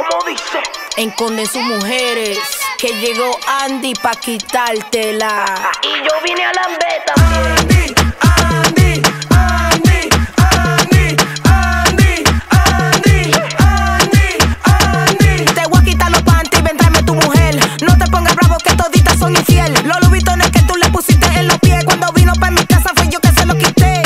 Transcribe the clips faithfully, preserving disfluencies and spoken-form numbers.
¿Cómo dice? Esconde sus mujeres, que llegó Andy pa' quitártela. Y yo vine a Lambert también. Andy, Andy, Andy, Andy, Andy, Andy, Andy. Te voy a quitar los panties, ven tráeme tu mujer. No te pongas bravo que toditas son infiel. Los lubitones que tú le pusiste en los pies, cuando vino pa' mi casa fui yo que se los quité.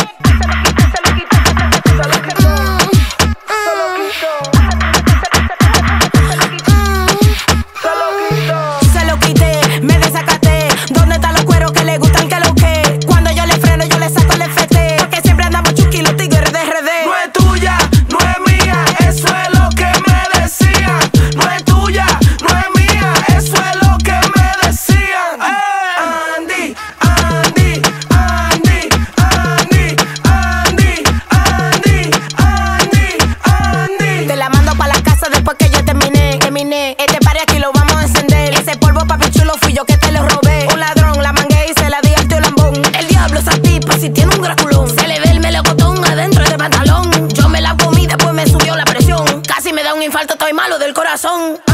Este party aquí lo vamos a encender. Ese polvo papi chulo fui yo que te lo robé. Un ladrón, la mangué y se la di al tío lambón. El diablo esa tipa si tiene un graculón. Se le ve el melocotón adentro de pantalón. Yo me la comí, después me subió la presión. Casi me da un infarto, estoy malo del corazón.